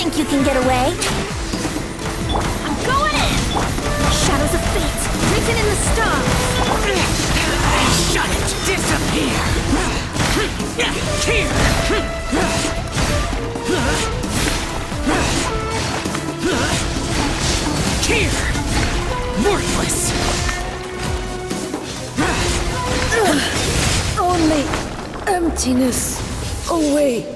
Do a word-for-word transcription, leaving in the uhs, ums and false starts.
think you can get away? I'm going in! Shadows of fate, written in the stars! Shut it! Disappear! Here! Here! Worthless! Only emptiness away.